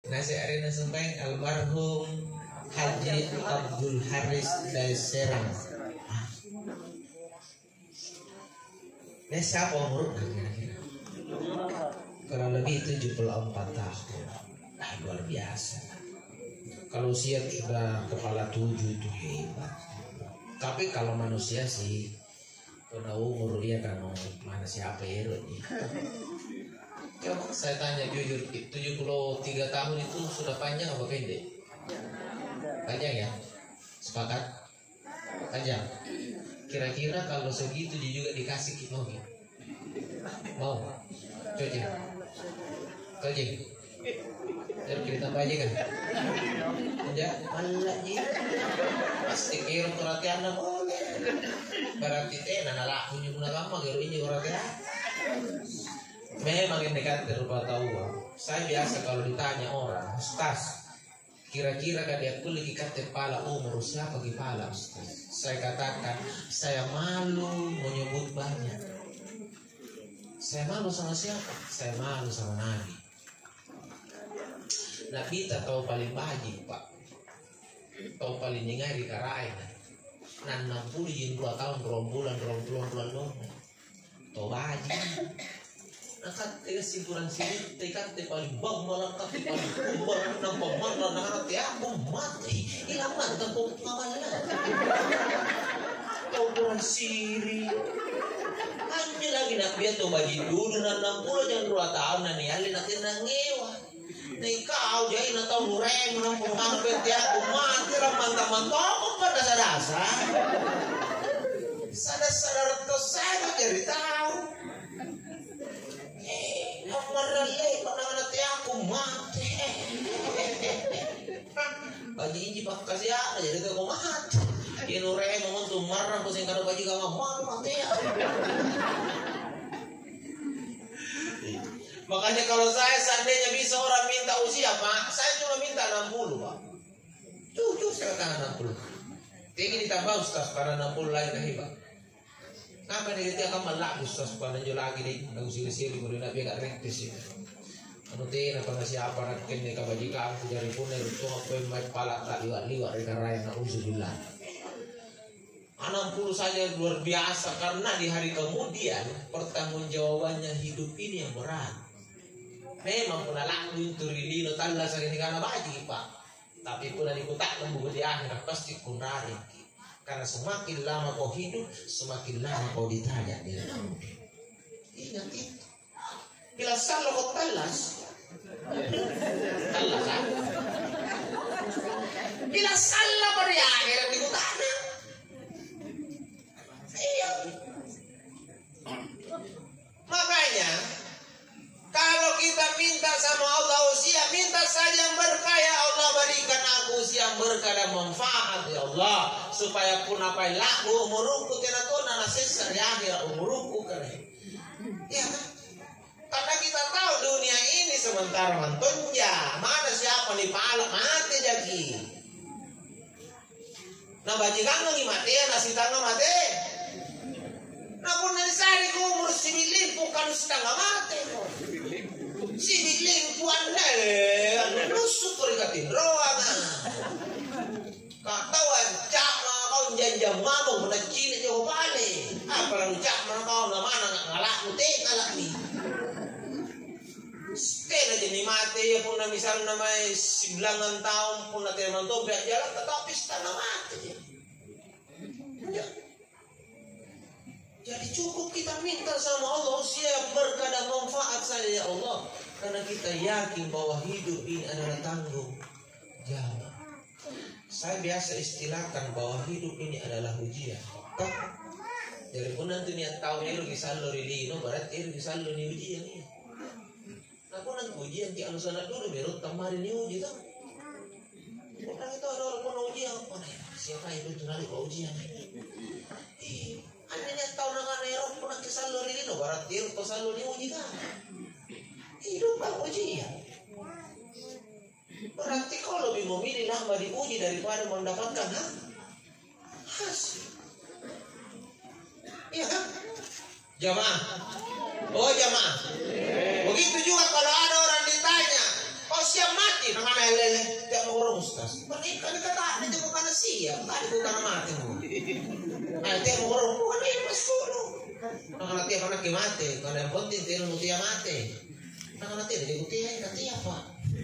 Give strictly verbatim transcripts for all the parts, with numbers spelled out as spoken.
Nasi arena sembeng almarhum Haji Abdul Haris dari Serang. Ini siapa umurnya kira-kira? Kurang lebih tujuh puluh empat tahun. Ah, luar biasa. Kalau usia sudah kepala tujuh itu hebat. Tapi kalau manusia sih, karena umur dia kan mana siapa ya ini. Coba saya tanya jujur, tujuh puluh tiga tahun itu sudah panjang apa pendek? Panjang ya? Sepakat? Panjang. Kira-kira kalau segitu dia juga dikasih mau gitu? Mau? Coba. Coba. Jadi kita tambah aja kan? Ya, malah ji. Pasti kira perhatian apa boleh. Berarti teh nana laku juga lama kira ini perhatian. Memang yang dekat berupa tahu. Saya biasa kalau ditanya orang, Ustaz, kira-kira kan dia kulit ikat kepala umur siapa kepala Ustaz? Saya katakan, saya malu menyebut banyak. Saya malu sama siapa? Saya malu sama Nabi. Nabi tak tahu paling baji pak, tahu paling nyengari karai. Nan enam puluh jin dua tahun berombulan berombulan bulan dong. Tahu baji. Nakat tiga simpulan sini, tiga tiga paling bang malam tapi paling kubur nampak mana nak hati aku mati, hilang mata pun kawan lah. Kumpulan siri, hanya lagi nak biar tu bagi dulu dan enam puluh jangan dua tahun nanti alih nanti nangewa. Nih kau jadi nak tahu nureng nampung anak beti aku mati ramah taman toko pada sadar-sadar, sadar-sadar terus saya jadi tahu. Marale pandangan hati aku mati. Bagi ini pak kasih ada jadi aku mati. Ini nureh ngomong tuh marah pusing kada bagi kamu mau mati. Makanya kalau saya seandainya bisa orang minta usia pak, saya cuma minta enam puluh pak. Jujur saya katakan enam puluh. Tinggi ditambah Ustaz pada enam puluh lain kahibah. Apa nih dia akan melak Ustaz pada jo lagi nih lagu siri-siri boleh nabi agak rektis ya. Anu teh apa nasi apa nak kene ka bajika aku dari pun dari tu apa yang mai pala tak liwat-liwat di karaya na uzubillah. enam puluh saja luar biasa karena di hari kemudian pertanggungjawabannya hidup ini yang berat. Memang pun laku itu rilino talla sakit kana baji pak. Tapi pun di kotak lembu di akhirat pasti kunari. Karena semakin lama kau hidup, semakin lama kau ditanya di dalam. Ingat itu. Bila salah kau talas, talas kan? Bila salah pada akhir di kutana, iya. Makanya, kalau kita minta sama Allah usia, minta saja yang berkah ya Allah, berikan aku usia yang berkah dan manfaat ya Allah. Supaya pun apa yang laku umurku tidak tahu nana sisa di akhir umurku kan ya kan? Karena kita tahu dunia ini sementara mantunja mana siapa di pala mati jadi nah bajikan lagi mati ya nasi tangga mati nah pun dari sehari umur sibiling bukan setengah mati sibiling puan deh nusuk perikatin roang kak tahu cak kau janjam mamong pernah cina jauh balik apa yang cak mana kau nggak mana nggak ngalak mute ngalak nih sekali aja nih mati ya pun misalnya namanya sembilan tahun pun nanti mantu biar jalan tetapi setengah mati ya. Jadi cukup kita minta sama Allah usia berkah dan manfaat saja ya Allah karena kita yakin bahwa hidup ini adalah tanggung jawab. Saya biasa istilahkan bahwa hidup ini adalah ujian. Tak, jadi pun nanti niat tahu ni rugi salur ini, no berarti rugi salur ni ujian ni. Nah pun nanti ujian di alusana dulu berut kemarin ni ujian tak. Orang itu ada orang pun ujian, mana ya? Siapa itu tu nari kau ujian? Eh, anda niat tahu nak erok pun nak salur ini, no berarti rugi salur ni ujian. Hidup kan ujian. Berarti kau lebih memilih lama diuji daripada mendapatkan hak hasil. Iya kan? Jamaah. Oh jamaah. Begitu juga kalau ada orang ditanya, kau siap mati mati, nang ana lele, tiap mo ro ustas. Mati kan kata, nanti ko kana siya, tadi ko kana mati mo. Ay, tiap mo ro, ano yung masulo? Nang ana tiap anak mati, kana yang penting tiap mo tiap mati. Nang ana tiap, di ko tiap, tiap pa.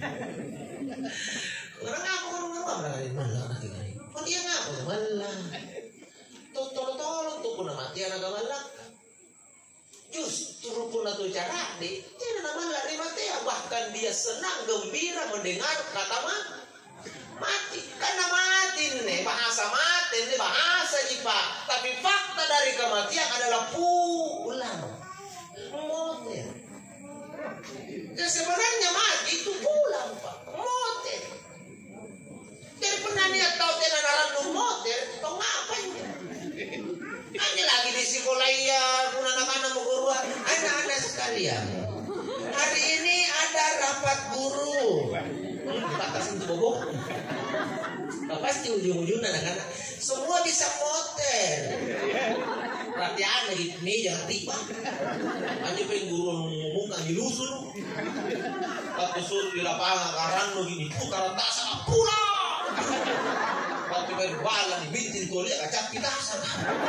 Orang aku orang orang berani malah nak ini. Kau dia ngapa malah? Tolong tolong tuh pun mati anak malah. Justru pun itu cara di, dia malah ni mati bahkan dia senang gembira mendengar kata mati. Karena mati nih bahasa mati ini bahasa jipa. Tapi fakta dari kematian adalah pulang. Moter. Dan sebenarnya mati itu pulang pak. Moter. Jadi pernah niat tahu tenan narandum moter, itu ngapain? Hanya lagi di sekolah ya, pun anak-anak mau guru, anak-anak sekalian. Hari ini ada rapat guru. Dibatasin tuh bobo. Pasti ujung-ujungnya anak-anak semua bisa moter. Perhatian lagi nih jangan tiba. Hanya pengen guru ngomong kan dilusul. Waktu suruh di lapangan karang lo gini, tuh karang tak sama pulang. Waktu main bola di bintin kau lihat kacak kita sana.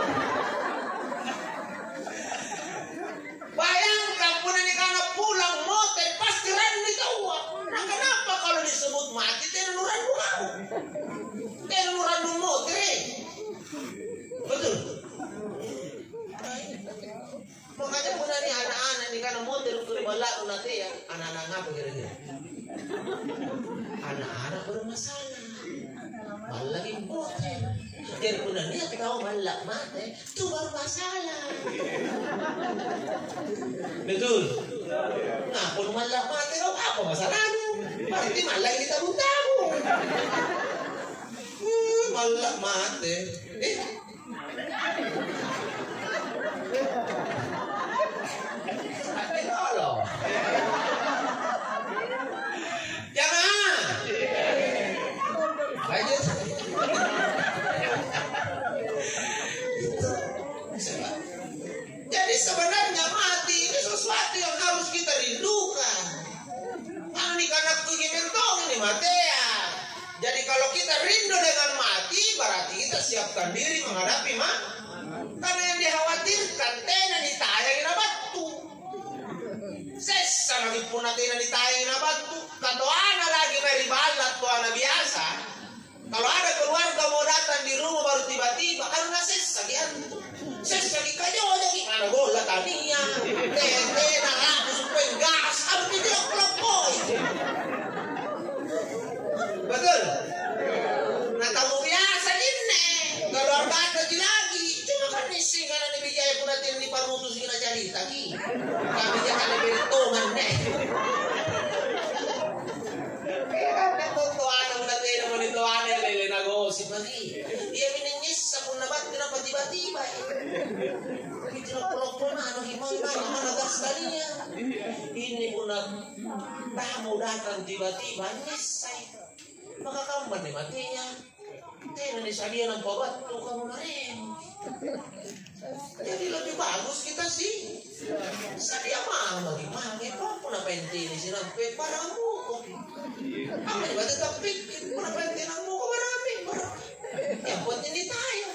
Bayangkan pun ini karena pulang motor pasti rani tahu. Nah kenapa kalau disebut mati tidak nurandu kamu? Tidak nurandu motor. Betul. Makanya pun ini anak-anak ini karena motor keribala nanti ya anak-anak apa kira-kira? Anak-anak bermasalah. Malaki motor. Jadi pun dia tahu malak mati itu baru masalah. Betul. Nah pun malak mati tahu apa masalahnya? Berarti malak kita belum tahu. Hmm, malak mati. Eh. Halo. Jangan. Lanjut. Jadi sebenarnya mati ini sesuatu yang harus kita rindukan. Ini karena kugi mentong ini mati ya. Jadi kalau kita rindu dengan mati, berarti kita siapkan diri menghadapi mati. Karena yang dikhawatirkan tena ditayangin na batu. Sesa lagi pun tena ditayangin na batu. Kato ana lagi meribalat to ana biasa. Kalau ada keluarga mau datang di rumah baru tiba-tiba karena sesa gitu. Sesa di kayo aja gimana bola tadinya. Tete narapus penggas harus tidak kelopoi. Betul. Nah kamu biasa ini kalau ada lagi cuma kan isi karena ni bijaya pun nanti ni parutus kita cari tadi. Kami jangan lebih tongan nih. Karena tuan ang nanti naman ito ane lele nagosip lagi. Dia miningis sa pun nabat kenapa tiba-tiba. Tapi tinapulok-pulok na ano himang-himang ang managas kalinya. Ini pun na tamu datang tiba-tiba nyesay. Makakamban ni matinya. Tena ni sabihan ng pabatu kamu na rin. Jadi lebih bagus kita sih. Sadia mama gimana? Kau na penti ni sinampe para mo. Apa iba tetap pikir para penti ng mo ko marami. Yang penting di tayo.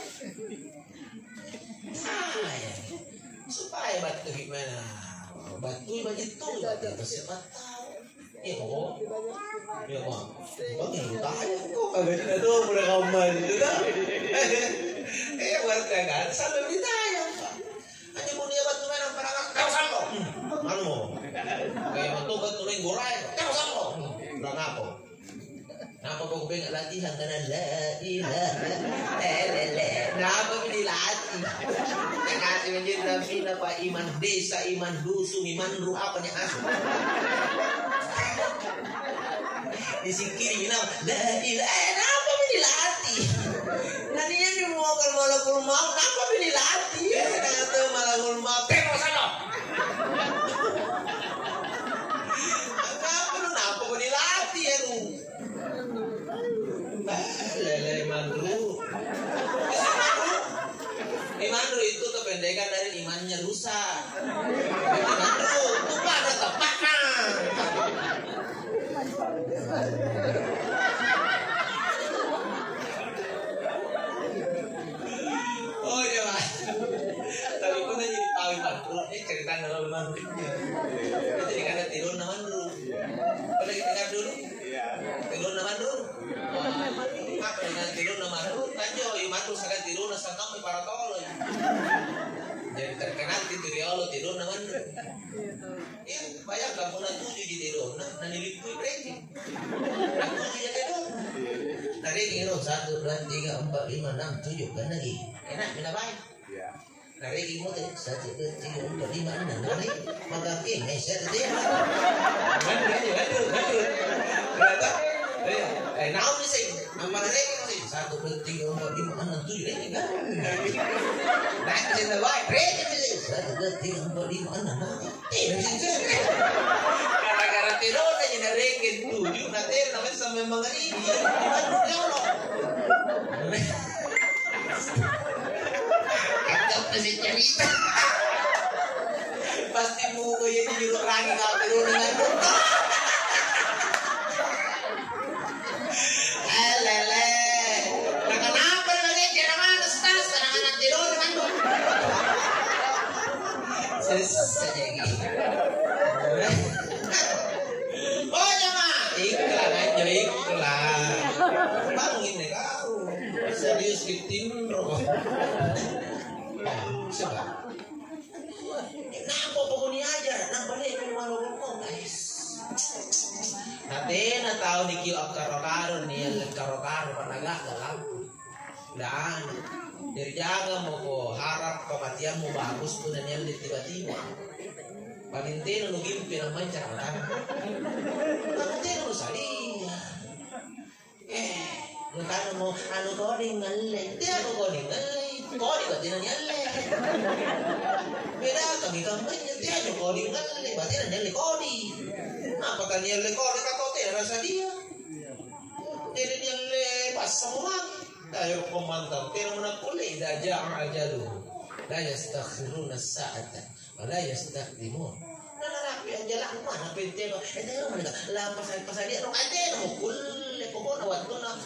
Tayo. Supaya batu gimana? Batu iba gitu. Batu siapa tahu. Eh kok, ya kok, bagaimana tayo kok agak na doon mula kauman itu dah. Eh berarti kan sambil ditanya. Hanya pun dia batu main para kau salo, mana mo? Kayak batu batu main gorai, kau salo. Bilang apa? Napa kau pengen latihan karena la ilaha illallah. Napa pilih latih? Yang kasih menjadi nabi apa iman desa, iman dusun, iman ruh apa nih asal? Disikiri bilang la ilaha napa pilih latih? Nantinya di mau kalau malakul maut napa pilih latih? Kata malakul maut tengok sana. Napa lu napa pilih latih ya lu? Lele mandru. Imandru itu kependekan dari imannya rusak. Imandru itu pada tepatnya. para toloy. Jadi terkenal di Riolo tidur naman. Iya, bayangkan mo na tujuh di tidur, na nanilipui breaking. Na tujuh di tidur. Nariging ro, satu, dua, tiga, empat, lima, enam, tujuh, kan lagi. Enak, minabay. Nariging mo tayo, satu, dua, tiga, empat, lima, enam, nariging. Magaking, eh, satu, tiga. Ganun, ganun, ganun, ganun. Berapa? Eh, naon ni sa'yo? Ang mga nariging mo sa'yo, satu, dua, tiga, empat, lima, enam, tujuh, eh, ganun. Naik ke sini, baik, breaking mo sa'yo. Satu, dua, tiga, empat, lima, enam, eh, ganun. Gara-gara tidur aja nariging tujuh, nanti namanya sampai mga nariging. Agak masih cerita. Pasti mau kayak di juruk lagi kalau tidur dengan luka. Lele, nah kenapa lagi cara mana stas anak-anak tidur dengan luka? Selesai gitu. Oh jemaah, iklan aja iklan. Bangun deh kau. Serius kitin roh. Coba. Nampak pokoknya aja, nampak nih malu kok guys. Nanti na tahu di kiu karo-karo nih, karo-karo panaga dalam. Dan dari jaga mau ko harap kematian mau bagus pun dan yang tiba-tiba. Palintin nu gimpi ng mancar kan. Palintin nu salia. Eh, nu kan mo anu ko ring ngalle. Ti ako ko ring ngalle. Ko di ko din ngalle. Beda kami kami ti ako ko ring ngalle. Bati na ngalle ko di. Apa kan ngalle ko di ka to te rasa dia. Jadi ngalle pas semua. Tayo komandang pero mo na kulay da ja'al ajalu. La yastakhiruna sa'ata. Wala yastakdimun. Nananapi ang jalan mana pintero. Eh tayo man la pasal pasal dia no ade no kulle ko ko nawat ko na.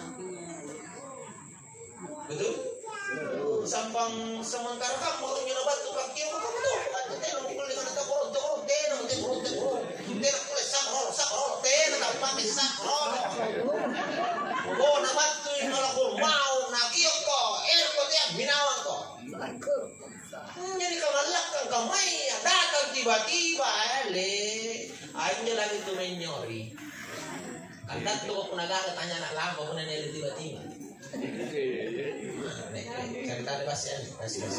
Betul? Sampang sementara kamu nyobat tu kaki ko ko to. Ate tayo mo kulle kana ta ko to ko te no te ko te ko. Te ko kulle sak ro sak ro te na ta pa sak ro. Ko na batu no ko mau na kiyo ko. Er ko te binawang ko. Hmm, jadi kamalak kang kamay, datang tiba-tiba, ale, aja lagi tuh menyori. Kandat tuh aku nagaka tanya anak lama, aku nanya tiba-tiba. Cerita ada bahasa ya, bahasa bahasa.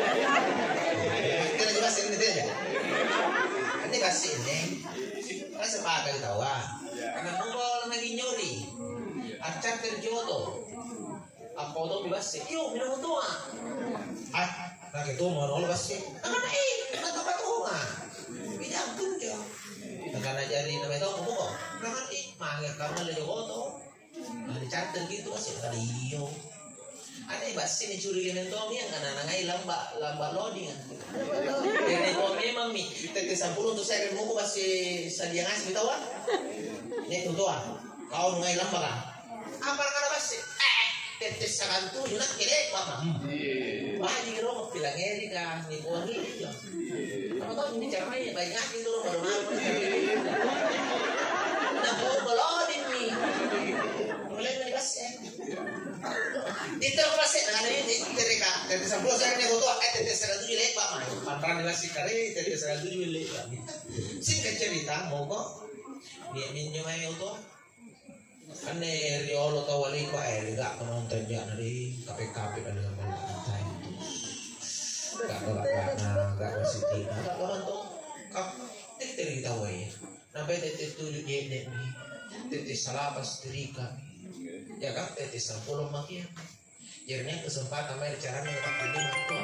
Kita bahasa ini aja. Ini bahasa ini, bahasa apa kali tahu ah? Karena nunggu lagi nyori, acak terjodoh. Apa tuh bahasa? Yo, minum tua. Ah. Nah gitu mau nol pasti. Karena eh, kata kata orang. Tidak pun dia. Karena jadi namanya itu aku kok. Karena eh, mangga kamu lagi foto. Nah dicatat gitu pasti radio. Ada bahasa ini curi dengan Tommy yang karena nangai lamba lamba loading. Jadi kalau memang mi tetes sampul untuk saya mau pasti sedia ngasih tahu kan? Ini tuh ah. Kau nangai lamba kan? Apa karena pasti? Eh tetes sakantu nak kira apa? Wah, di rumah bilang eri kah, nih uang ini. Kamu tahu ini caranya banyak itu loh baru mau. Nah, mau melodin nih. Mulai menikah Dito ko kasi ano yun, tiri ka, tiri sa bulo sa kanya ko to, ay tiri sa kanto yung lepa, pantran nila si kare, tiri sa kanto yung lepa. Sing kacerita mo ko, ninyo may ito. Ane riolo to wali ko ay liga ko nonton diyan na rin kape-kape na lang malakantay. Gak galak na gak masiti na. Gak naman to, kap, tiri taway. Napay tiri tuyo yun ni, tiri sa lapas tiri kami. Ya kan, tiri sa pulong makiyan. Jadinya kesempatan main caranya ngetak ini itu.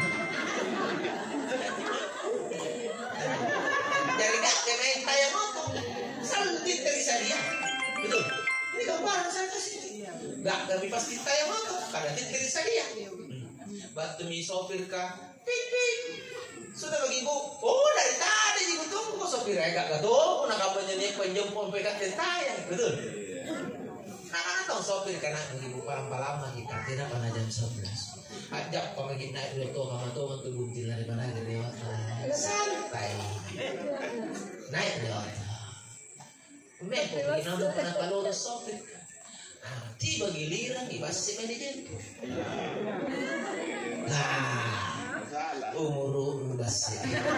Jadi gak main tayang motor, selalu tiri sa dia. Betul. Ini gambaran saya kasih. Gak kami pasti tayang motor, karena tiri sa dia. Batu mi sopir ka, pik pik. Sudah bagi bu, oh dari tadi ibu tunggu kok sopir agak gak tunggu, nak kapan nyanyi penjemput pekat tayang, betul. Nah, kan sopir karena ibu lama kita tidak pernah jam sebelas. Ajak pemagi naik dulu tuh kamu tuh untuk buntil dari mana dari lewat santai. Naik lewat. Mek, kita mau pernah kalau sopir. Nah, tiba giliran ibas si manajer. Nah, umur basi.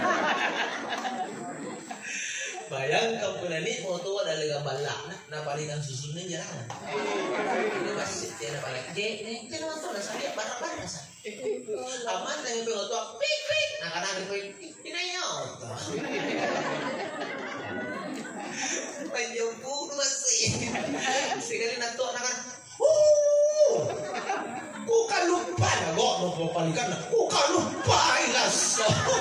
Bayangkan penani moto ada lega balak na palikan susunnya jangan. Ini basi tiada balik. Je, ni tiada moto dah sakit barang-barang sah. Aman dengan pengoto pik pik. Nah kadang pik inayo. Panjangku basi. Sekali nato nakan. Kuka lupa na go no palikan na. Kuka lupa ilas.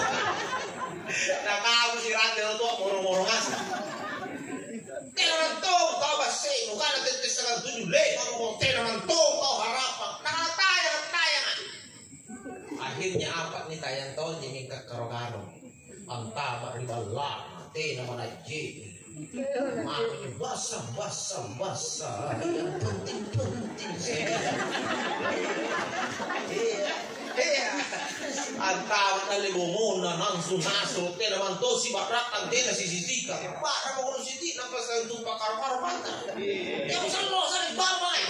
Nakamu si Randel tu moro-moro ngas. Tenan tu kau basi, bukan nanti terserah tujuh le, kau tenan tu kau harapan. Nah tayang tayang. Akhirnya apa nih tayang tu jadi kekaro-karo. Antara di bawah, tenan mana je. Makanya basah basah basah. Yang penting penting saya. Iya. Antara kali bomona nangsu naso te naman to si bakrak antena si sisika para mo kuno siti nang pasal tu pakar par mata ya usah lo sa babay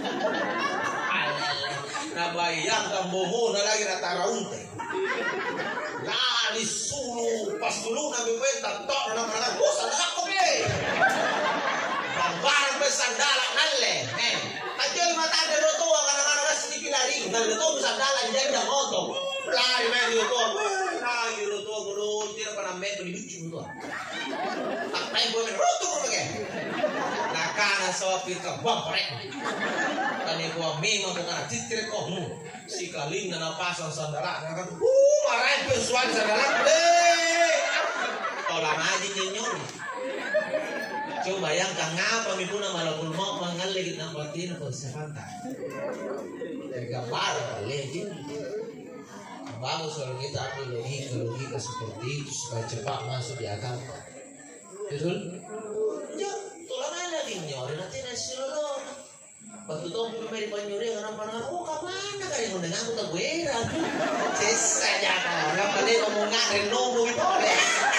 nabayang kang bomona lagi na taraunte lali sulu pas dulu na bibenta to na mga busa na ako eh barang besandala nalle eh ajoy mata de roto ang kana sini pilari nal to besandala jadi na moto lari medio to lari roto guru tira para meto di bicu to tak gue men roto ko ke nakana so pir ka baprek tani ko memang ko kana titre ko mu si kaling na pasang sandara kan uh marai pesuan sandara eh tolang aja nyenyon. Coba bayangkan ngapa mipuna malapun mau mangalegit ng patina ko sa kanta. Tergambar legit. Bagus kalau kita ambil logika-logika seperti itu supaya cepat masuk di akal. Betul? Ya, tulang lagi nyori nanti nasi lolo. Waktu itu aku main panyuri karena pandangan, oh kemana kali yang mendengar aku tak guera. Sesa jangan, orang tadi ngomongan renunggu boleh.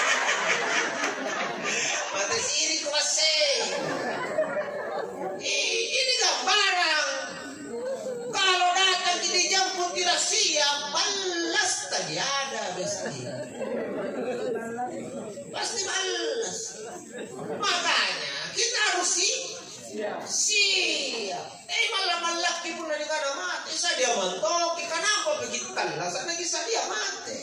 Mata sini kuasa. Ini gambaran. Kalau datang kita jemput tidak siap, balas tadi ada pasti. Pasti balas. Makanya kita harus siap. Siap. Eh malah malaki pun dari kana mati. Saya dia mentok. Kenapa begitu talas? Lagi saya dia mati.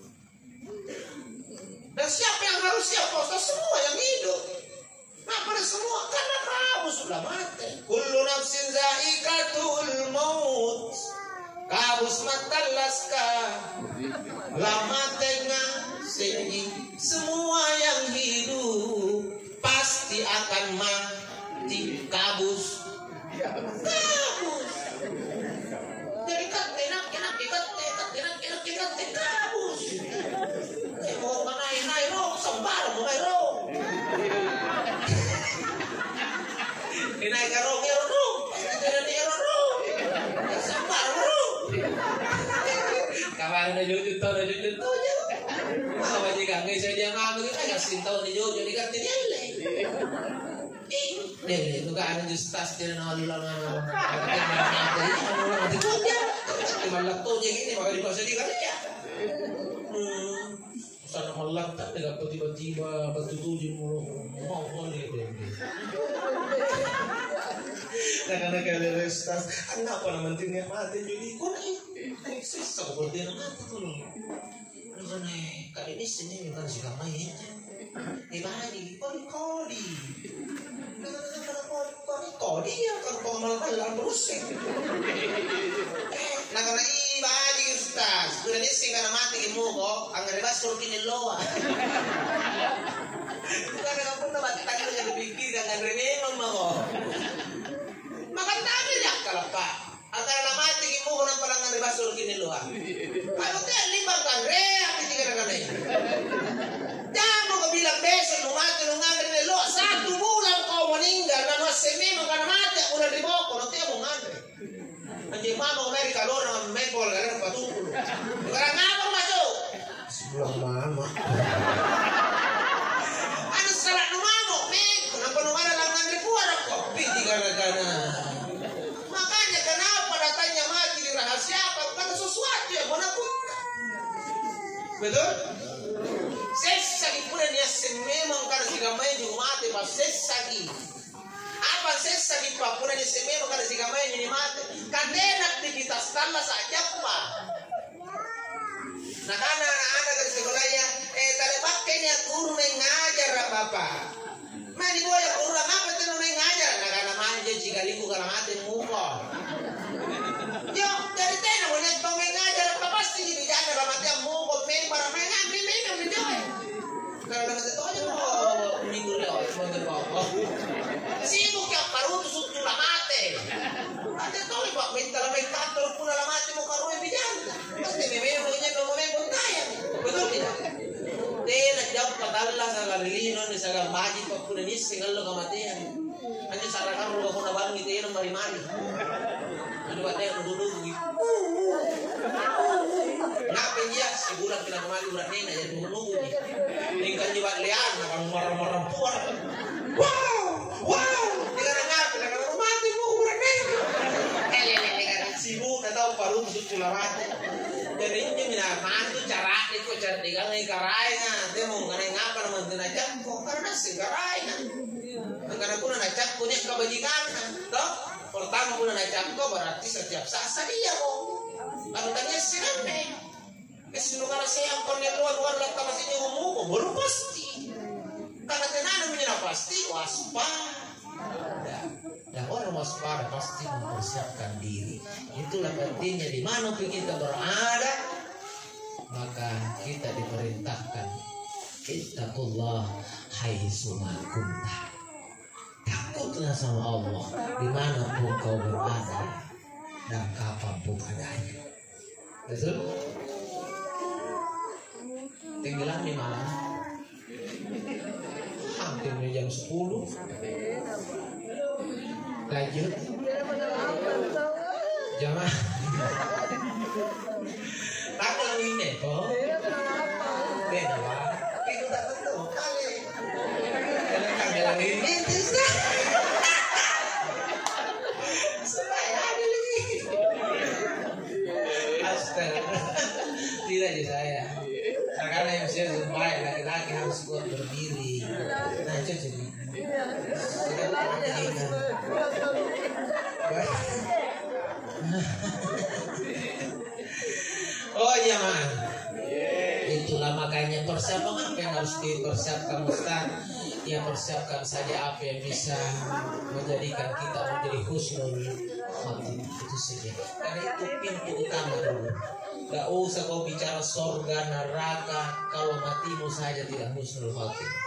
Dan siapa yang harus siap? Postos semua yang hidup. Nah pada semua karena kamu sudah mati. Kullu nafsin za'iqatul maut. Kabus matalaska. Lama tengah segi. Semua yang hidup pasti akan mati. Kabus. Kabus. Jadi kat enak enak ikat enak enak enak enak kabus. Mau naik naik ro, sambar mau naik ro. Naik karo karo ro, tidak di ro ro. Sambar ro. Kawan ada jujur tahu ada jujur tahu je. Apa jika nggak saya dia ngambil kita kasih tahu di jujur di kata dia le. Deh itu kan ada justas dia nalar nalar. Nanti tuh dia, malah tuh je gini bakal dipasang di kata dia. Sana malak tak ada tiba-tiba batu tujuh mulu mau boleh deh. Karena kalau restas, kenapa nama pentingnya mati jadi kau ni eksis aku berdiri mati tu loh. Karena kali ini sini bukan si kamai. Ibadi kau kodi. Karena kalau kau kau kodi ya kalau kau malam-malam berusik. Nah karena ibadi ustaz, sudah ni sih karena mati imu kok, anggar bebas surkin loa. Bukan kamu tak batik tadi dengan dipikir dengan rememang mau. Makan tadi ya kalau pak, anggar mati imu kau nampak anggar bebas surkin loa. Kalau tu limbang kan reak di tiga negara ini. Jangan kau bilang besok lu mati lu ngantri loa satu bulan kau meninggal dan masih memang kan mati udah dibawa kau nanti mau ngantri. Anjing mama kemarin kalau orang mepol kalian patung dulu. Sekarang ngapa masuk? Sebelah mama. Anu salah nu mama, mek. Kenapa nu ada langan ribuan kok? Piti gara-gara. Betul? Sesagi pula niya sememang karena si gamay di umate pa sesagi. Apa sesagi pa pula niya sememang karena si gamay di umate. Kadena aktivitas tala saja pa. Nakana anak-anak dari sekolahnya, eh talebat kayaknya guru mengajar bapak. Mani boya guru apa itu mengajar? Nakana manja jika liku kalau mati muka. Yo dari tena boleh kau mengajar apa pasti dibicara kalau mati muka main para main main main main main. Kalau mati tu aja mau minggu lewat sebagai bapak. Sibuk yang baru tu sudah mati. Ada kau ibu minta lah minta terus pun lah mati muka rumah bicara. Pasti memang punya kamu memang kaya. Betul tidak? Tena jauh patalla sagar lino ni sagar baji papuna ni singal lo kamatian. Hanya sarakan lo kuna bangi tena mari-mari. Ano ba tayo duduk gitu. Ngapain dia sebulan kena kemari urat nena jadi nunggu ni. Tinggal jiwa lian akan marah-marah puan. Wow! Wow! Tinggal ngap tinggal mati mo urat nena. Eh lele tinggal sibuk atau paru tusuk culamate. Jadi ini mina mantu cara itu cara tinggal ngai karai na. Dia mau ngai ngapa naman dinajak ko karena segarai na. Karena pun najak punya kebajikan toh. Pertama pun najak ko berarti setiap saat dia mo. Kalau tanya siapa? Kesulitan kalau saya ampun yang luar-luar letak masih nyomu ko baru pasti. Karena tenan namanya pasti waspada. Dan orang waspada pasti mempersiapkan diri. Itulah pentingnya di mana kita berada, maka kita diperintahkan ittaqullah haitsu ma kunta. Takutlah sama Allah dimanapun kau berada dan kapanpun adanya. Betul? Tenggelam di mana? Hampir jam sepuluh. Lanjut. Jangan. Tak kalau ini kok. Kenapa? Itu tak betul kali. Karena kamera ini tidak. Supaya ada lagi. Astaga. Tidak di saya. Karena yang saya supaya laki-laki harus kuat berdiri. Nah itu jadi. Oh jangan. Itulah makanya persiapan apa yang harus dipersiapkan Ustaz. Ya persiapkan saja apa yang bisa menjadikan kita menjadi husnul khotimah, itu saja. Karena itu pintu utama dulu. Gak usah kau bicara sorga neraka kalau matimu saja tidak husnul khotimah.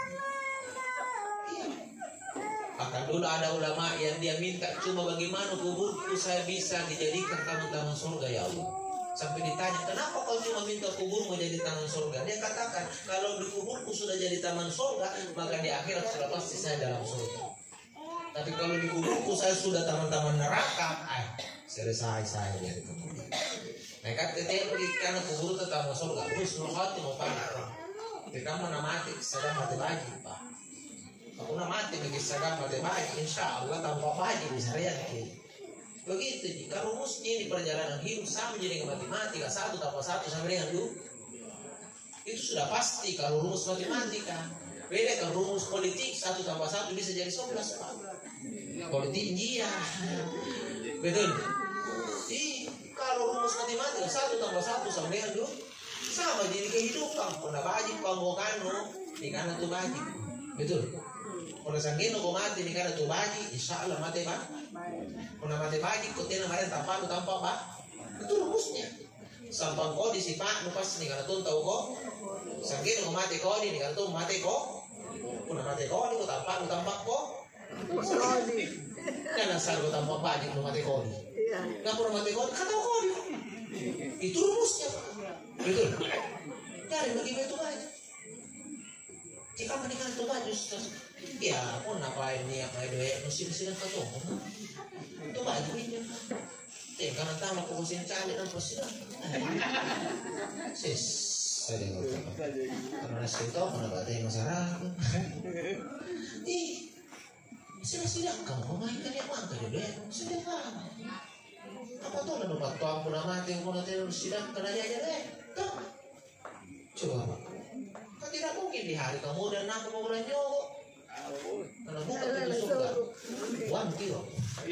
Akan dulu ada ulama yang dia minta cuma bagaimana kuburku saya bisa dijadikan kamu taman surga ya Allah. Sampai ditanya kenapa kau cuma minta kuburmu jadi taman surga. Dia katakan kalau di kuburku sudah jadi taman surga maka di akhirat sudah pasti saya dalam surga. Tapi kalau di kuburku saya sudah taman-taman neraka, ay selesai saya dari kubur. Mereka tetap karena kubur itu taman surga. Terus nurhati mau pakai. Jika mana mati sedang mati lagi pak. Aku nak mati bagi seragam mati bagi, insya Allah tanpa bagi bisa reaksi. Begitu jika rumusnya di perjalanan hidup sama jadi mati-mati, satu tanpa satu sama dengan dua. Itu sudah pasti kalau rumus matematika. Beda kalau rumus politik satu tambah satu bisa jadi sebelas pak. Politik dia, betul. Jadi kalau rumus matematika satu tambah satu sama dengan dua, sama jadi kehidupan. Pernah bagi panggokanmu, di kanan tuh bagi, betul. Kalau sanggeno kau mati ni karena tu bagi, insya Allah mati pak. Kalau mati bagi, kau tiada mati tanpa tu tanpa pak. Itu rumusnya. Sampang kau di sifat, lupas ni karena tu tahu kau. Sanggeno kau mati kau ni karena tu mati kau. Kalau mati kau ni kau tanpa tu tanpa kau. Karena asal kau tanpa bagi, kau mati kau ni. Nggak pernah mati kau, kata kau ni. Itu rumusnya pak. Betul. Dari bagi itu bagi. Jika menikah itu baju, ya aku ngapain nih apa itu ya mesin-mesin atau itu baju ini. Eh karena tahu aku mesin cari dan mesin. Sis, saya nggak tahu. Karena saya tahu mana batai masyarakat. Ih, sudah-sudah kamu mainkan yang mana tadi deh? Sudah apa? Apa tuh lalu waktu aku nama mati aku nanti sudah kena aja deh. Tuh. Coba Pak. Kan tidak mungkin di hari kemudian aku mau bulan nyogok. Karena bukan pintu surga. Wan kilo.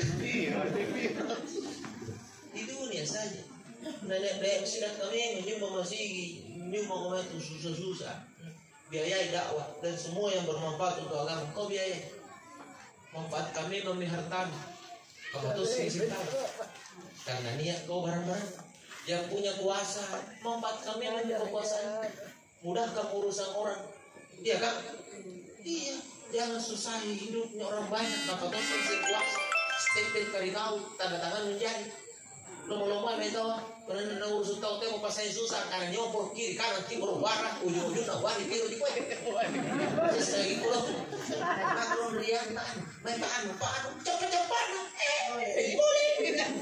Di dunia saja. Nenek-nenek sidat kami menyumbang masih menyumbang kami itu susah-susah. Biayai dakwah dan semua yang bermanfaat untuk agama kau biayai. Manfaat kami memelihara tanah. Kamu tuh sisi tanah. Karena niat kau barang-barang yang punya kuasa. Manfaat kami memelihara kekuasaan. Mudahkan urusan orang. Iya kan? Iya. Jangan susahi hidupnya orang banyak. Maka tuh sisi kuasa. Stempel kari kau tanda tangan menjadi. Lama-lama itu karena nak urus tahu temu pas saya susah karena nyopor kiri kanan timur barat ujung-ujung nak wani biru di kue. Saya ikut loh. Makron riang tak, mereka anu pak anu cepat-cepat. Eh, boleh.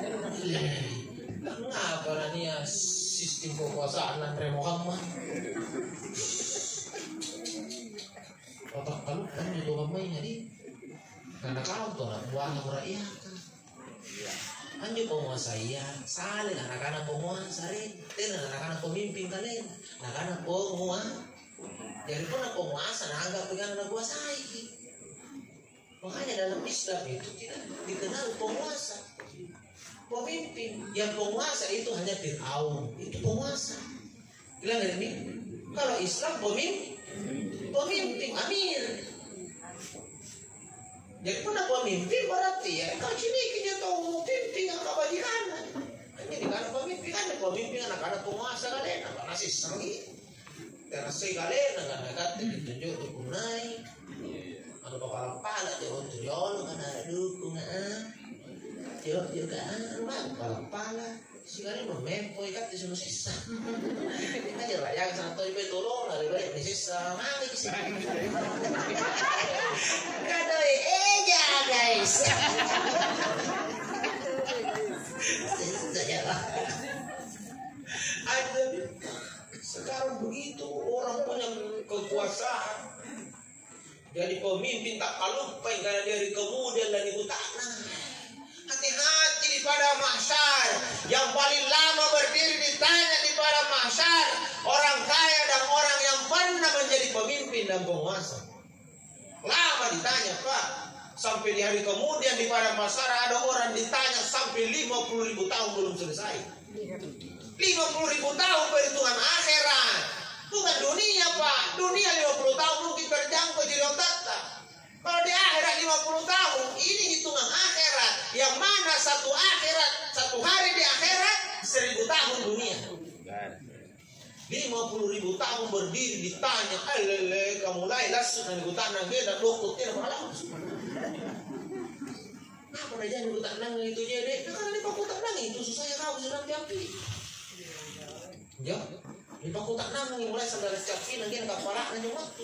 Ngapa nih ya sistem kekuasaan dan Muhammad. Otak kamu kan itu mamai jadi karena kau tuh nak buang rakyat. Anjo penguasa iya, saling anak-anak penguasa rin, dan anak-anak pemimpin kalian, anak-anak penguasa. Jadi pun anak penguasa, nah anggap pegang anak kuasa ini. Makanya dalam Islam itu tidak dikenal penguasa, pemimpin. Yang penguasa itu hanya Fir'aun, itu penguasa. Bilang ini, kalau Islam pemimpin, pemimpin, amir. Jadi pun aku mimpi berarti ya kau sini kita tahu mimpi yang kau bajikan. Jadi karena pemimpin kan pemimpin anak-anak penguasa kalian apa nasi sangi. Terasa kalian anak kata ditunjuk dukung naik. Ada kepala-kepala jauh tuyul kan ada dukung ah. Jauh juga ah kepala-kepala. Si kalian memempoi kat di sana sisa. Aja lah yang satu ibu tolong dari balik di sisa mari sih. Kadoi eja guys. Saya lah. Ada sekarang begitu orang punya kekuasaan. Jadi pemimpin tak lupa karena dari kemudian dan ibu tanah. Hati-hati di pada mahsyar. Yang paling lama berdiri ditanya di pada mahsyar orang kaya dan orang yang pernah menjadi pemimpin dan penguasa. Lama ditanya Pak. Sampai di hari kemudian di pada mahsyar ada orang ditanya sampai lima puluh ribu tahun belum selesai. lima puluh ribu tahun perhitungan akhirat. Bukan dunia Pak. Dunia lima puluh tahun mungkin terjangkau jadi otak. Kalau di akhirat lima puluh tahun, ini hitungan akhirat. Yang mana satu akhirat, satu hari di akhirat, seribu tahun dunia. lima puluh ribu tahun berdiri ditanya, alele, kamu mulai langsung dan tanah beda, dokter tidak malam. Apa aja yang tanah itu jadi? Karena di paku tanah itu susah ya kau sedang diambil. Ya, di paku tanah mulai sampai recapi nanti nak kepala nanti waktu.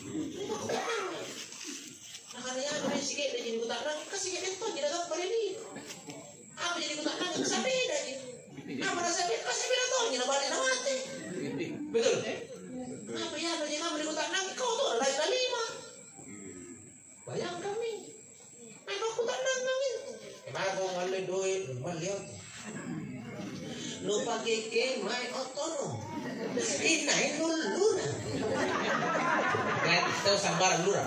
Karena ya ada sih kayak jadi buta nang kasih kayak itu tidak dapat beli. Apa jadi buta nang bisa beda gitu. Apa rasa beda kasih beda tuh nyala balik nama mati. Betul. Apa ya ada yang beli buta nang kau tuh lain kali mah. Bayang kami. Main buta nang nang itu. Emang kau ngalih duit balik. Lu pakai ke main otonom. Inain dulu. Kan itu sambar lurah.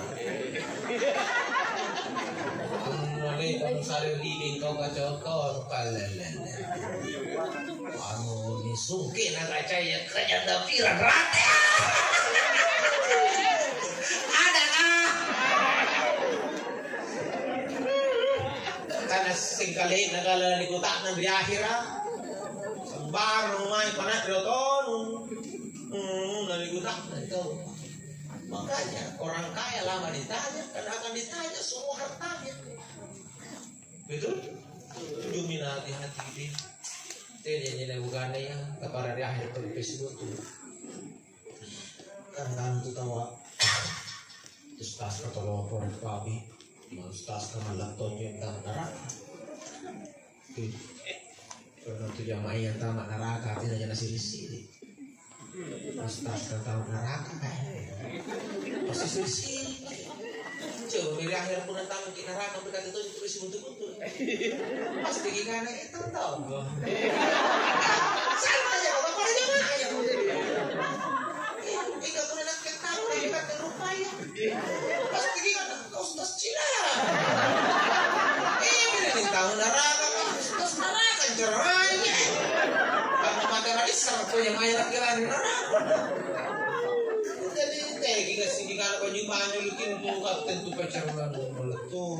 Mulai kamu sari living kau kacau palelen. Kamu ni sungkin nak percaya kerja dapiran rata. Ada ah. Karena singkali negara di kota nanti akhirat. Sembar rumah panas roton. Hmm, dari kota itu. Makanya orang kaya lama ditanya, karena akan ditanya semua hartanya. Betul? Tujumin hati-hati ini. Tidak jadi bukannya ya, kepada di akhir Facebook itu. Karena itu tahu, ustaz kalau orang babi, ustaz kalau laptopnya tak neraka. Karena itu jamaah yang tamat neraka tidak jadi siri-siri. Ustaz tahu neraka kayak pasti sih. Coba pilih akhir pun datang ke neraka berkat itu ditulis untuk-untuk. Pasti gimana itu tahu. Sama aja bapak aja mah. kata rupanya. Pasti kan Ustaz Cina. Eh, ini tahun neraka kan Ustaz neraka cerainya. Karena materi serta yang ayat kira neraka. Jadi teh kita sih kalau baju baju lukin tuh tentu pacaran meletup.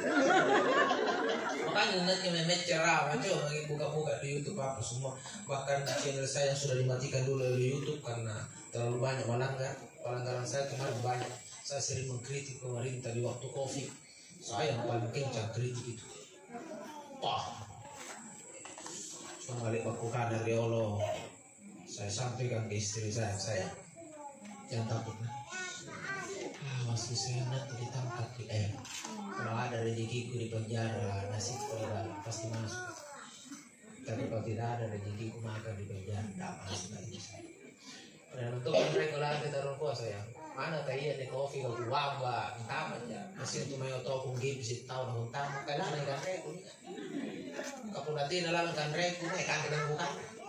Makanya nanti memet cerah, coba lagi buka-buka di YouTube apa semua. Bahkan channel saya yang sudah dimatikan dulu di YouTube karena terlalu banyak melanggar. Pelanggaran saya kemarin banyak. Saya sering mengkritik pemerintah di waktu Covid. Saya yang paling kencang kritik itu. Wah, cuma balik lakukan dari Allah. Saya sampaikan ke istri saya, saya jangan takut. Ah, masih saya nanti ditangkap di eh. Kalau ada rezekiku di penjara, nasibku di dalam pasti masuk. Tapi kalau tidak ada rezekiku makan di penjara, tidak masuk lagi. Dan untuk mereka lagi taruh kuasa ya. Mana kaya di kopi kalau wabah, entah aja. Masih itu mayo tau kung game si tahu nang utama. Kailangan ikan reku. Kapag natin nalaman kan reku, may kaki nang bukan.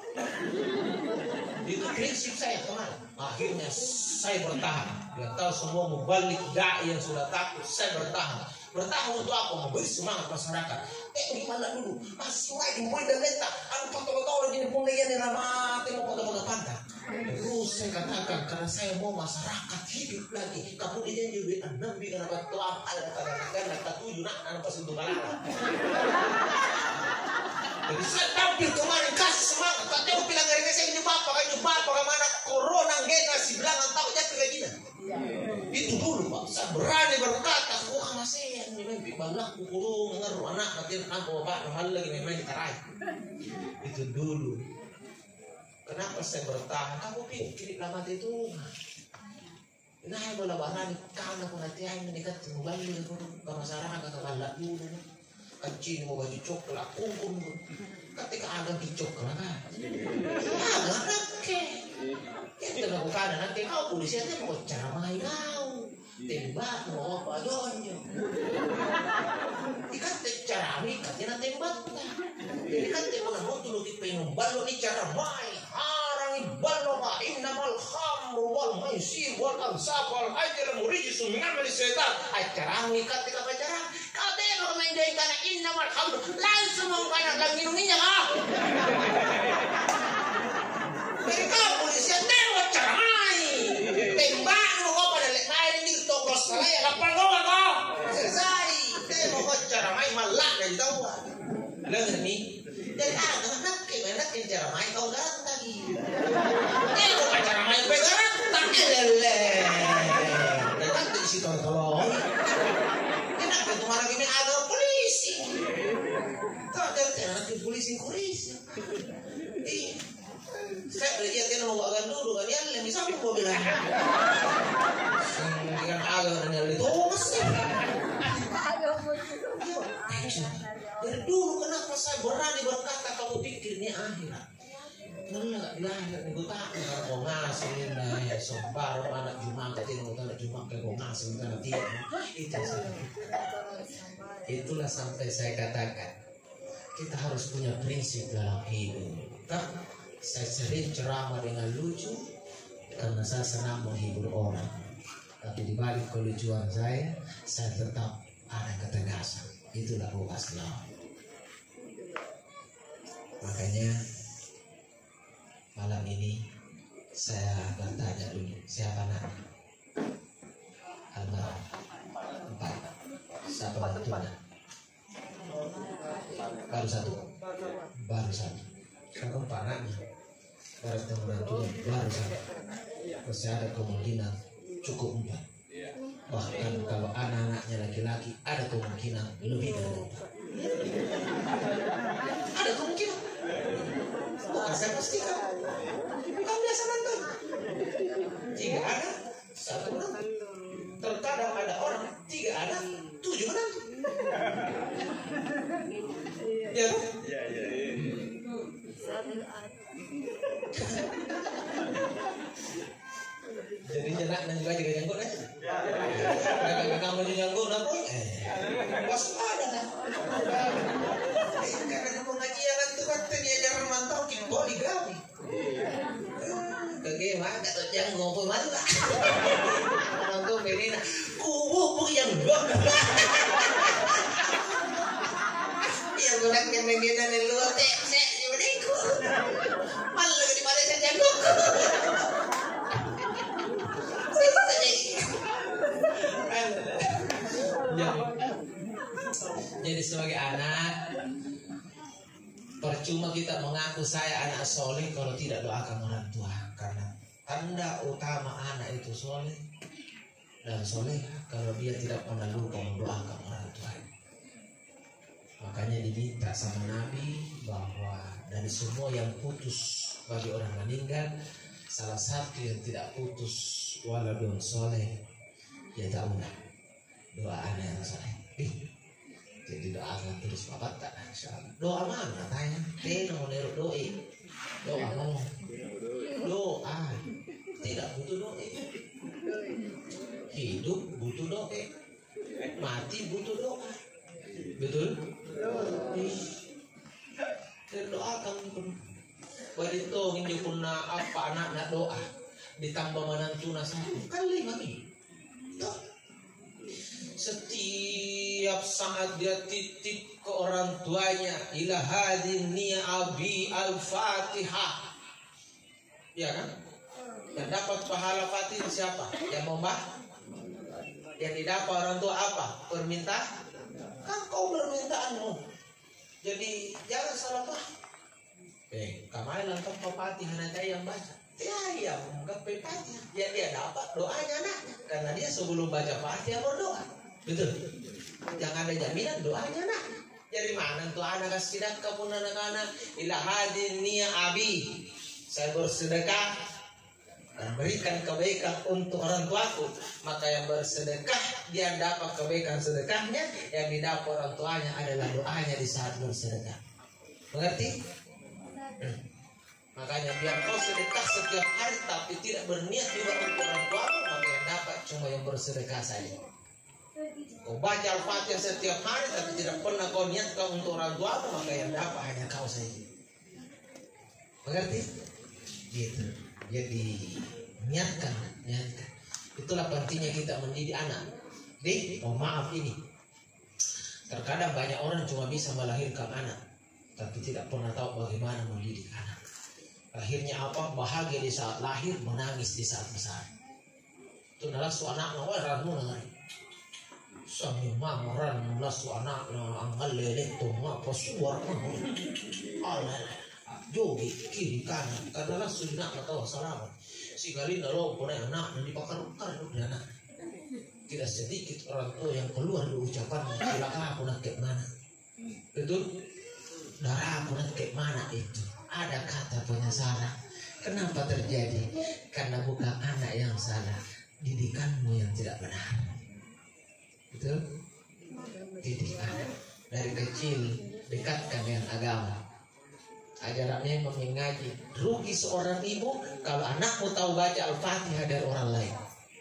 Itu prinsip saya kemarin. Akhirnya saya bertahan. Dia tahu semua membalik dai yang sudah takut, saya bertahan. Bertahan untuk apa? Memberi semangat masyarakat. Eh gimana dulu? Masih lagi mulai dan letak. Aku patah-patah lagi di punggayan yang lama. Tengok patah-patah pantai. Terus saya katakan karena saya mau masyarakat hidup lagi. Kamu dia juga enam bikin apa tuan ada kadang-kadang ada tujuh nak anak pas untuk kalah. Jadi saya tampil kemarin kasih semangat. Tak tahu bilang hari ini saya ini bapak kan bapak kemana corona gena si bilang tahu jatuh kayak gini. Itu dulu pak. Saya berani berkata, wah masih yang memang balak kurung ngaruh anak nanti anak bapak mahal lagi memang ditarai. Itu dulu. Kenapa saya bertahan? Kamu pikir lama itu? Nah, kalau barang karena aku nanti yang mendekat kembali ke masyarakat ke balak dulu. Kancing mau baju coklat, kumpul. Ketika ada di coklat kan? Ada nanti. Kita lakukan nanti kau polisi nanti mau cara main kau. Tembak mau apa donyo. Ikan cara ini katanya tembak. Jadi kan tembak mau dulu di penum balu ni cara main. Harang ibalo ma innamal khamru wal maisir wal ansab wal ajr murijisun min amali syaitan. Acara ini ketika pacaran kau tembak main dari karena innamal khamru langsung mau kana lang minumnya ah. Jadi kau polisi tembak cara main. Tembak mau apa dan lain ini tokos saya lapar kau kau. Selesai. Tembak cara main malah dari tahu. Dengar ni. Jadi ada anak enak cara main kau garang tadi. Eh bukan cara main kau garang tak lele. Enak di situ tolong. Enak itu marah ini ada polisi. Tak ada enak di polisi polisi. Eh saya lihat dia mau agak dulu kan dia lebih sampai mau bilang. Dengan agak dan itu masih. Dari dulu kenapa saya berani berkata kamu pikir ini akhirat? Enggak, di akhirat nih gue takut kalau mau ngasih nah ya sobar anak Jumat tadi mau anak Jumat kayak mau ngasih karena dia itu itulah sampai saya katakan kita harus punya prinsip dalam hidup. Tak, saya sering ceramah dengan lucu karena saya senang menghibur orang. Tapi di balik kelucuan saya, saya tetap ada ketegasan. Itulah Islam. Makanya malam ini saya bertanya dulu siapa nama almarhum empat siapa bantunya baru satu baru satu saya empat anaknya baru satu bantunya baru satu masih ada kemungkinan cukup empat. Bahkan kalau anak-anaknya laki-laki ada kemungkinan lebih dari empat. Ada kemungkinan. Bukan saya pastikan. Kamu biasa nonton. Jika ada satu menantu. Terkadang ada orang tiga anak tujuh menantu. Ya. Ya ya. Jadi jenak dan juga juga janggut aja. Kalau kamu juga janggut apa? Was ada lah. Karena pengajian itu kan dia jangan mantau kita boleh gawe. Bagaimana tak janggut pun mana? Ini kubu yang dua. Yang gunak yang mengenai di luar teh, saya jadi ikut. Malah lagi di mana saya jago. Jadi sebagai anak, percuma kita mengaku saya anak soleh kalau tidak doakan orang tua. Karena tanda utama anak itu soleh dan soleh kalau dia tidak pernah lupa mendoakan orang tua. Makanya diminta sama Nabi bahwa dari semua yang putus bagi orang meninggal, salah satu yang tidak putus waladun soleh ya daulah doa anak yang soleh. Jadi doakan terus bapak tak doa mana tanya teno neru doi doa ngomong doa tidak butuh doa hidup butuh doa mati butuh doa betul doakan pun berito hindi pun na apa anak na doa ditambah menantuna satu kali mami setiap saat dia titip ke orang tuanya ila hadini abi al-fatihah ya kan yang dapat pahala fatihah siapa yang mau bah yang didapat orang tua apa permintaan kan kau permintaanmu jadi jangan salah bah eh kemarin nonton fatihah nanti yang baca ya ya enggak fatihah ya dia dapat doanya anaknya karena dia sebelum baca fatihah berdoa. Betul. Jangan ada jaminan doanya nak. Dari mana tuh anak kasih sedekah pun anak-anak ila hadin niya abi. Saya bersedekah dan berikan kebaikan untuk orang tuaku. Maka yang bersedekah dia dapat kebaikan sedekahnya, yang didapat orang tuanya adalah doanya di saat bersedekah. Mengerti? Hmm. Makanya biar kau sedekah setiap hari tapi tidak berniat juga untuk orang tuamu, maka yang dapat cuma yang bersedekah saja. Kau baca Al-Fatihah setiap hari tapi tidak pernah kau niatkan untuk orang tua, maka yang dapat hanya kau saja. Mengerti? Gitu. Jadi niatkan, niatkan. Itulah pentingnya kita mendidik anak. Nih, oh maaf ini. Terkadang banyak orang cuma bisa melahirkan anak, tapi tidak pernah tahu bagaimana mendidik anak. Akhirnya apa? Bahagia di saat lahir, menangis di saat besar. Itu adalah suanak nawaran nungan. Sami mamaran lasu anak na anggal lelek tu apa suar mah Allah jogi kiri kanan karena lasu nak tahu salaman si kali nalo pun anak nanti pakar pakar itu anak tidak sedikit orang tua yang keluar dari ucapan silakan aku nak ke mana betul darah aku nak ke mana itu ada kata penyesalan kenapa terjadi karena bukan anak yang salah didikanmu yang tidak benar. Betul? Didik anak dari kecil dekatkan dengan agama. Ajarannya mengaji. Rugi seorang ibu kalau anakmu tahu baca Al-Fatihah dari orang lain.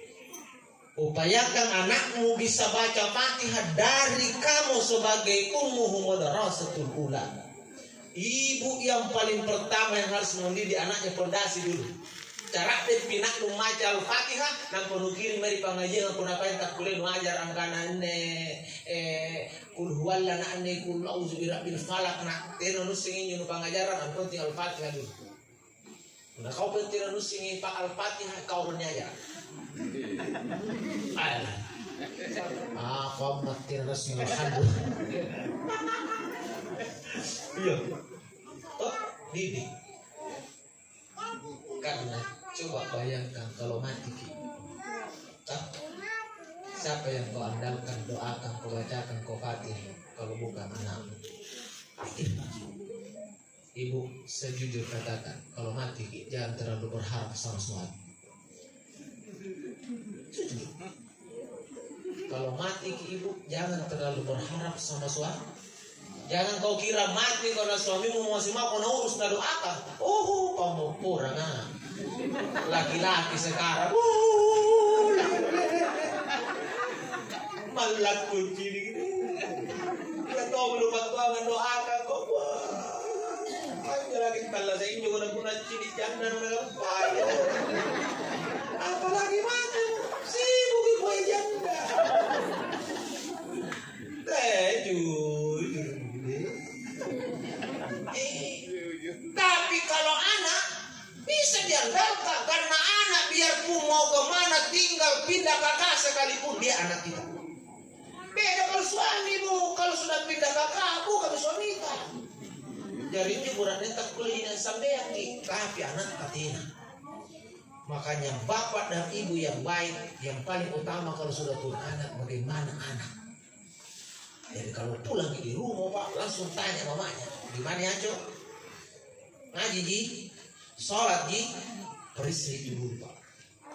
Upayakan anakmu bisa baca Fatihah dari kamu sebagai ummuhu madrasatul ula. Ibu yang paling pertama yang harus mendidik anaknya pondasi dulu. Cara dia pinak lu maca Al-Fatihah nang penuh kiri mari pengajian pun apa yang tak boleh ngajar angkana ne eh kul huwalla na ne kul auzu birabbil falaq nak teno nu singin nu pengajaran ang penting Al-Fatihah dulu. Nah kau penting nu singin pak Al-Fatihah kau bernyajar. Alah. Ah kau mati resmi hadu. Iya. Oh, didik. Karena coba bayangkan kalau mati ki, siapa yang kau andalkan, doakan, kau bacakan, kau fatihah kalau bukan anakmu? Ibu sejujur katakan, kalau mati ki, jangan terlalu berharap sama suami. Jujur. Kalau mati ki ibu, jangan terlalu berharap sama suami. Jangan kau kira mati karena suamimu masih mau kau urus dan doakan. Oh, kamu kurang ah. Laki-laki sekarang. Oh, malah kunci gini. Kita tahu lupa tuangan doakan kau. Ayo lagi kalau saya juga nak guna ciri jangan nak apa. Apalagi mati. Sibuk ibu aja. Eh, tapi kalau anak bisa diandalkan, karena anak biarpun mau kemana tinggal pindah kakak sekalipun dia anak kita. Beda kalau suami bu, kalau sudah pindah kakak bu kami suami kita. Jadi ini burannya tak kuliah sampai yang tapi anak katina. Makanya bapak dan ibu yang baik, yang paling utama kalau sudah punya anak, bagaimana anak. Jadi kalau pulang di rumah pak, langsung tanya mamanya, gimana ya cok? Ngaji ji, sholat ji, peristri dulu pak.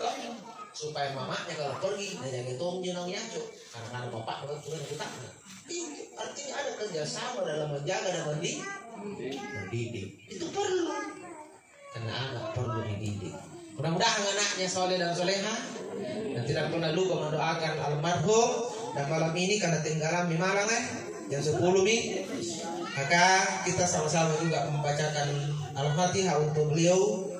Supaya mamanya kalau pergi, nanya ketong jenong ya cok. Karena bapak kalau sudah kita, artinya ada kerjasama dalam menjaga dan mendidik. Mendidik itu perlu, karena anak perlu dididik. Mudah-mudahan anaknya soleh dan soleha dan tidak pernah lupa mendoakan almarhum. Dan malam ini karena tinggalan di Malang eh jam sepuluh mi, maka kita sama-sama juga membacakan Al-Fatihah untuk beliau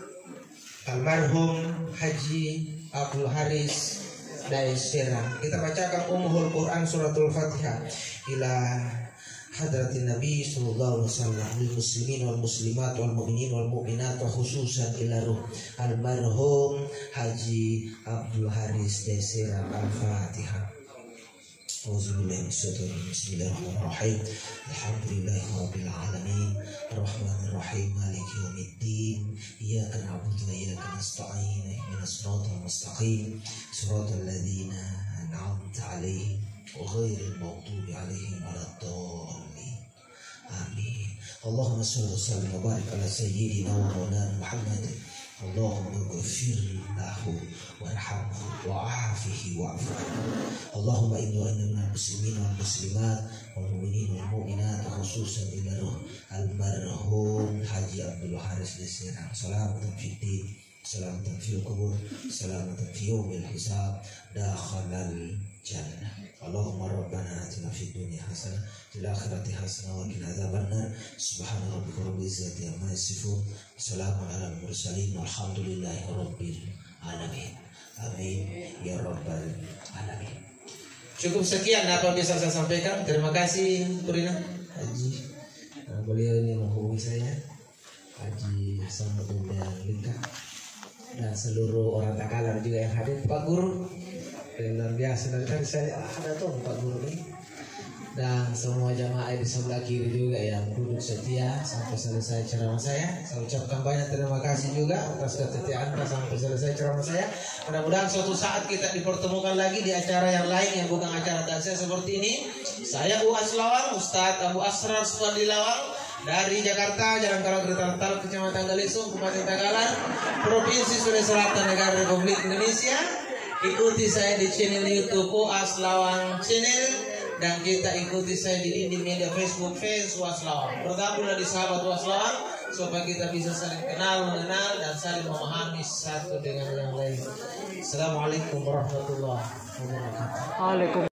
almarhum Haji Abdul Haris Daesera. Kita bacakan Ummul Quran suratul Fatihah ila hadratin Nabi sallallahu alaihi wasallam lil muslimin wal muslimat wal mu'minin wal mu'minat wa khususan ila ruh almarhum Haji Abdul Haris Daesera. Al-Fatihah. Auzubillahi minasyaitonir rajim. Bismillahirrahmanirrahim. Alhamdulillahi rabbil alamin. Arrahmanir rahim. Maliki yaumiddin. Iyyaka na'budu wa iyyaka nasta'in. Ihdinas siratal mustaqim. Siratal ladzina an'amta 'alaihim ghairil maghdubi 'alaihim waladdallin. Amin. Allahumma shalli wa sallim wa barik ala sayyidina wa maulana Muhammad. Allahumma ghfir lahu warhamhu wa'afihi wa'fu anhu. Allahumma inni wa inna minal muslimin wal muslimat wal mu'minin wal mu'minat khususan ila ruh almarhum Haji Abdul Haris Daesera. Salamatan fid din, salamatan fil qubur, salamatan fi yaumil hisab, dakhalal jannah. Allahumma rabbana atina fid dunya hasanah fil akhirati hasanah wa qina adzabannar. Subhana rabbika rabbil izzati amma yasifun, salamun alal mursalin, walhamdulillahi rabbil alamin. Amin ya rabbal alamin. Cukup sekian apa bisa saya sampaikan. Terima kasih Purina Haji. Nah, beliau ini menghubungi saya Haji Hasanuddin Lingkah dan seluruh orang Takalar juga yang hadir. Pak Guru luar biasa, dari tadi saya ada tuh Pak Guru ini dan semua jamaah di sebelah kiri juga yang duduk setia sampai selesai ceramah saya. Saya ucapkan banyak terima kasih juga atas kesetiaan sampai selesai ceramah saya. Mudah-mudahan suatu saat kita dipertemukan lagi di acara yang lain yang bukan acara takziah seperti ini. Saya U A S Lawang, Ustadz Abu Asrar Suwandi Lawang dari Jakarta, Jalan Karangkerital, Kecamatan Galesung, Kabupaten Takalar, Provinsi Sulawesi Selatan, Negara Republik Indonesia. Ikuti saya di channel YouTube U A S Lawang Channel. Dan kita ikuti saya di Indi Media Facebook fans U A S Lawang. Bergabunglah di sahabat U A S Lawang supaya kita bisa saling kenal, mengenal dan saling memahami satu dengan yang lain. Assalamualaikum warahmatullahi wabarakatuh.